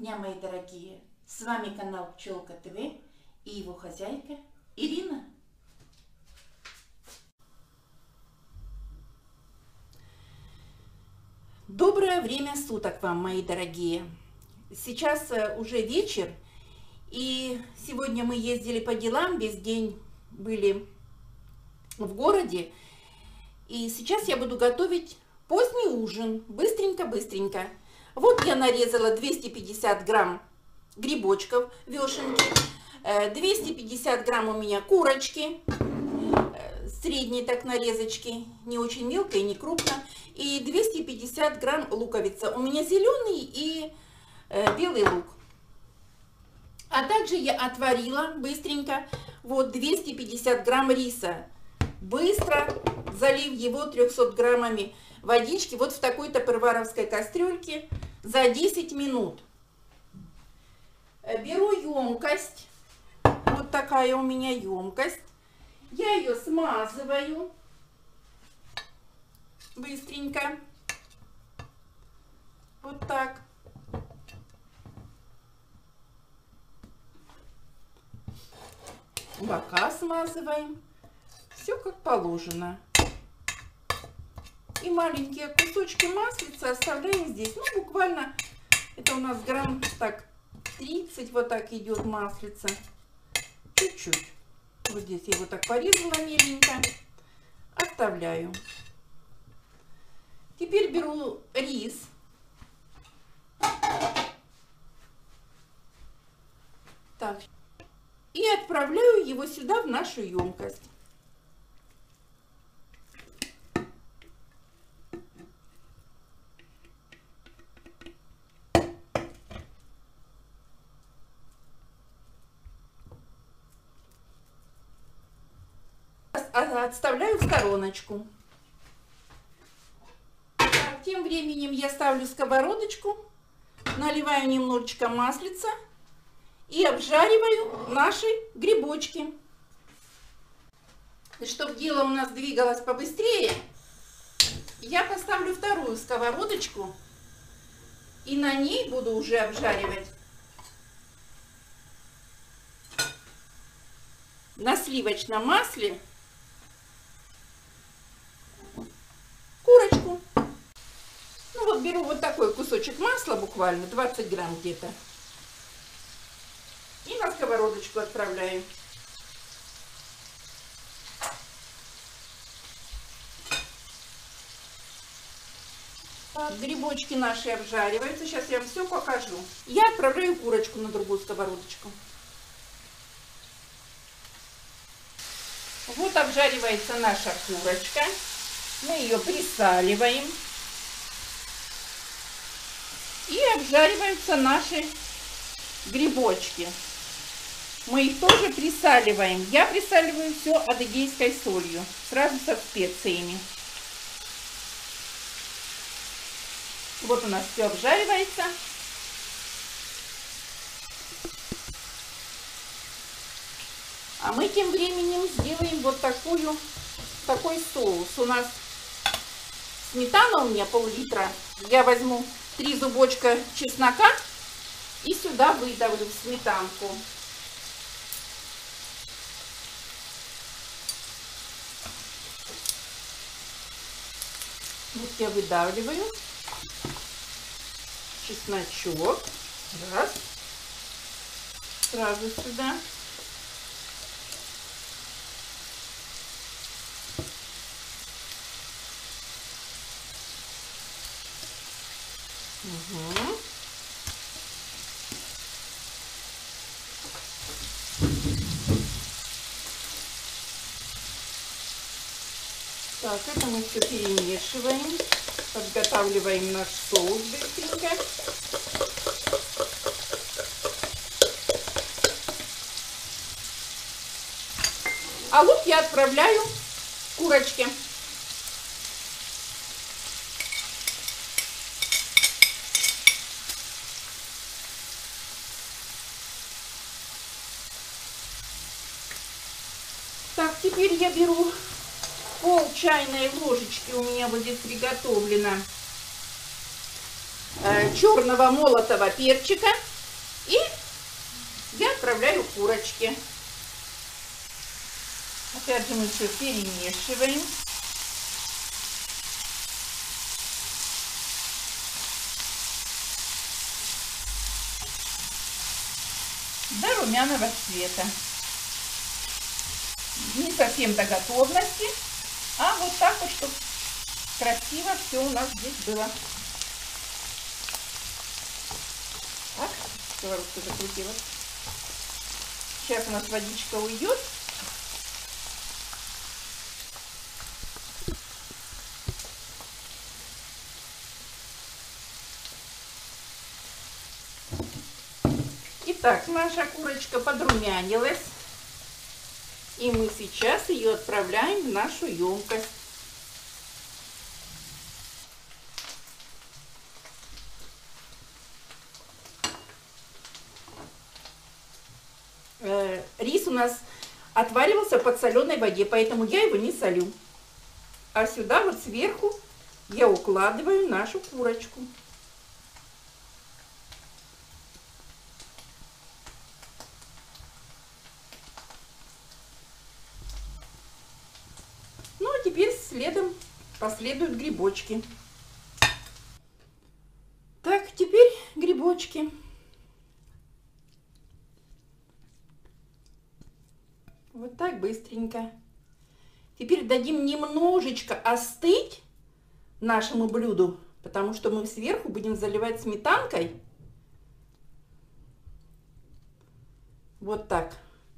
дня, мои дорогие! С вами канал Пчелка ТВ и его хозяйка Ирина. Доброе время суток вам, мои дорогие! Сейчас уже вечер, и сегодня мы ездили по делам, весь день были в городе. И сейчас я буду готовить поздний ужин, быстренько-быстренько. Вот я нарезала 250 грамм грибочков вешенки, 250 грамм у меня курочки, средней так нарезочки, не очень мелко и не крупно, и 250 грамм луковица. У меня зеленый и белый лук. А также я отварила быстренько вот 250 грамм риса, быстро залив его 300 граммами водички вот в такой-то перваровской кастрюльке за 10 минут. Беру емкость, вот такая у меня емкость, я ее смазываю быстренько, вот так. Бока смазываем, все как положено. И маленькие кусочки маслица оставляем здесь. Ну, буквально, это у нас грамм так 30, вот так идет маслица. Чуть-чуть. Вот здесь я его так порезала меленько. Оставляю. Теперь беру рис. Так. И отправляю его сюда, в нашу емкость. Отставляю в стороночку. Так, тем временем я ставлю сковородочку, наливаю немножечко маслица и обжариваю наши грибочки. И чтобы дело у нас двигалось побыстрее, я поставлю вторую сковородочку и на ней буду уже обжаривать на сливочном масле курочку. Ну вот беру вот такой кусочек масла, буквально 20 грамм где-то, и на сковородочку отправляю. Грибочки наши обжариваются. Сейчас я вам все покажу. Я отправляю курочку на другую сковородочку. Вот обжаривается наша курочка. Мы ее присаливаем. И обжариваются наши грибочки. Мы их тоже присаливаем. Я присаливаю все адыгейской солью, сразу со специями. Вот у нас все обжаривается. А мы тем временем сделаем вот такой соус. У нас сметана, у меня пол-литра. Я возьму 3 зубочка чеснока и сюда выдавлю в сметанку. Вот я выдавливаю чесночок. Раз. Сразу сюда. Угу. Так, это мы все перемешиваем, подготавливаем наш соус быстренько. А лук я отправляю в курочки. Так, теперь я беру пол чайной ложечки, у меня вот здесь приготовлено черного молотого перчика. курочки. Опять же мы все перемешиваем. До румяного цвета. Не совсем до готовности, а вот так вот, чтобы красиво все у нас здесь было. Так, сковородка закрутилась. Сейчас у нас водичка уйдет. Итак, наша курочка подрумянилась. И мы сейчас ее отправляем в нашу емкость. Рис у нас отваривался в подсоленной воде, поэтому я его не солю. А сюда вот сверху я укладываю нашу курочку. Ну а теперь следом последуют грибочки. Так, теперь грибочки. Вот так быстренько. Теперь дадим немножечко остыть нашему блюду, потому что мы сверху будем заливать сметанкой. Вот так.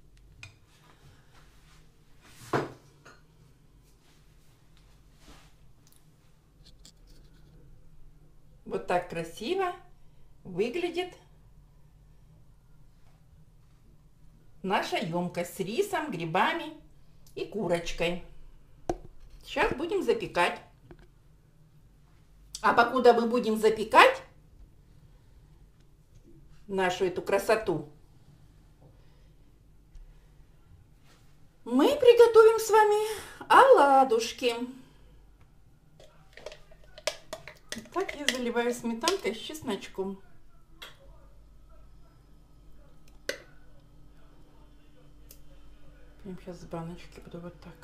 Вот так красиво выглядит наша емкость с рисом, грибами и курочкой. Сейчас будем запекать. А покуда мы будем запекать нашу эту красоту, мы приготовим с вами оладушки. Так я заливаю сметанкой с чесночком. Прям сейчас с баночки буду вот так.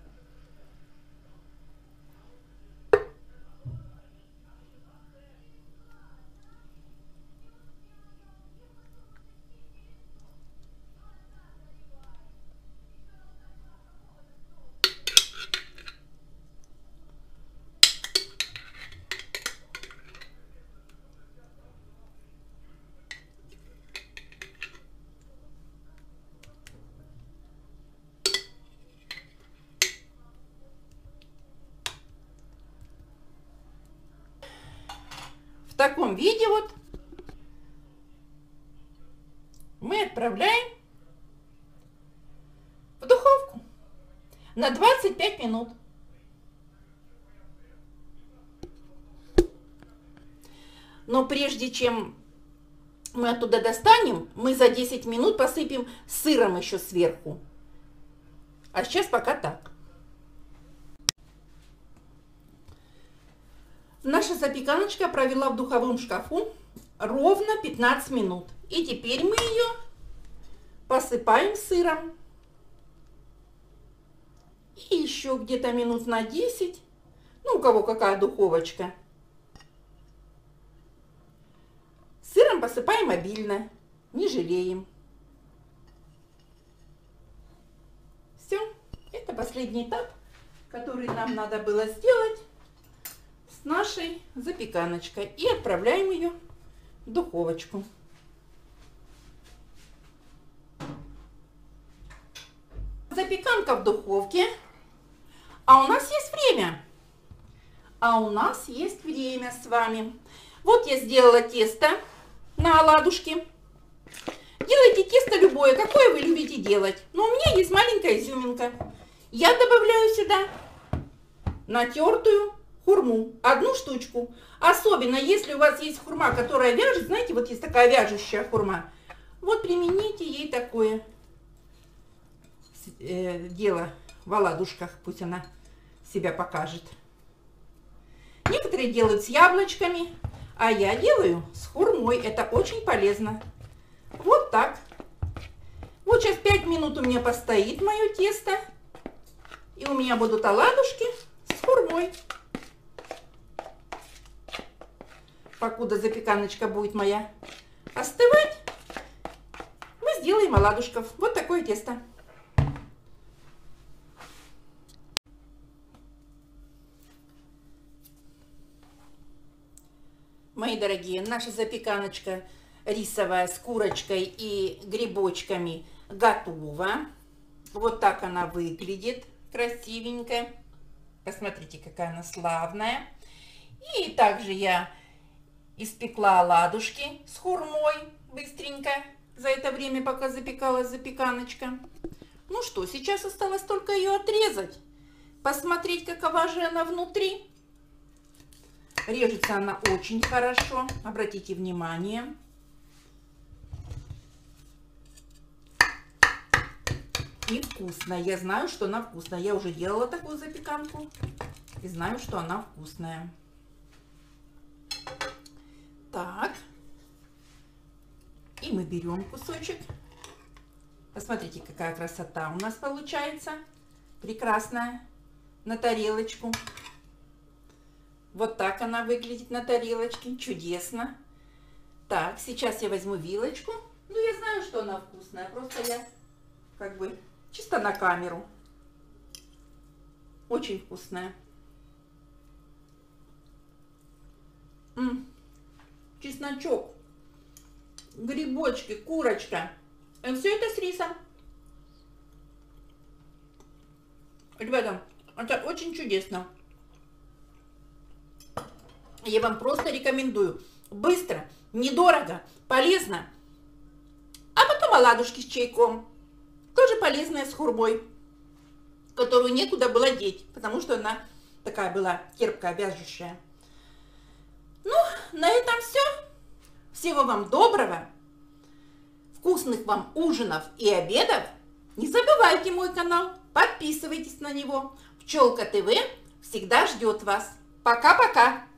В таком виде вот мы отправляем в духовку на 25 минут. Но прежде чем мы оттуда достанем, мы за 10 минут посыпем сыром еще сверху. А сейчас пока так. Наша запеканочка провела в духовом шкафу ровно 15 минут. И теперь мы ее посыпаем сыром. И еще где-то минут на 10. Ну, у кого какая духовочка. Сыром посыпаем обильно, не жалеем. Все, это последний этап, который нам надо было сделать с нашей запеканочкой. И отправляем ее в духовочку. Запеканка в духовке. А у нас есть время. С вами. Вот я сделала тесто на оладушки. Делайте тесто любое, какое вы любите делать. Но у меня есть маленькая изюминка. Я добавляю сюда натертую хурму. 1 штучку. Особенно, если у вас есть хурма, которая вяжет. Знаете, вот есть такая вяжущая хурма. Вот примените ей такое дело в оладушках. Пусть она себя покажет. Некоторые делают с яблочками, а я делаю с хурмой. Это очень полезно. Вот так. Вот 5 минут у меня постоит мое тесто. И у меня будут оладушки с хурмой. Покуда запеканочка будет моя остывать, мы сделаем оладушков. Вот такое тесто. Мои дорогие, наша запеканочка рисовая с курочкой и грибочками готова. Вот так она выглядит, красивенькая. Посмотрите, какая она славная. И также я испекла оладушки с хурмой быстренько за это время, пока запекалась запеканочка. Ну что, сейчас осталось только ее отрезать, посмотреть, какова же она внутри. Режется она очень хорошо, обратите внимание. И вкусная. Я знаю, что она вкусная. Я уже делала такую запеканку и знаю, что она вкусная. Так. И мы берем кусочек. Посмотрите, какая красота у нас получается. Прекрасная. На тарелочку. Вот так она выглядит на тарелочке. Чудесно. Так, сейчас я возьму вилочку. Ну, я знаю, что она вкусная. Просто я как бы чисто на камеру. Очень вкусная. Чесночок, грибочки, курочка. И все это с рисом. Ребята, это очень чудесно. Я вам просто рекомендую. Быстро, недорого, полезно. А потом оладушки с чайком. Тоже полезная, с хурмой, которую некуда было деть, потому что она такая была терпкая, вяжущая. Ну, на этом все. Всего вам доброго. Вкусных вам ужинов и обедов. Не забывайте мой канал. Подписывайтесь на него. Пчелка ТВ всегда ждет вас. Пока-пока.